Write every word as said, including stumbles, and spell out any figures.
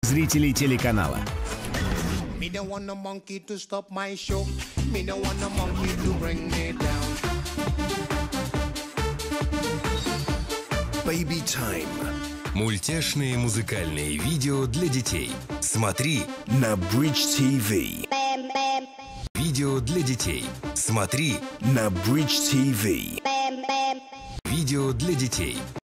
зрителей телеканала. Me don't want no monkey to stop my show. Me don't want no monkey to bring me down. Baby Time. Мультяшные музыкальные видео для детей. Смотри на Bridge ти ви. Видео для детей. Смотри на Bridge ти ви. Видео для детей.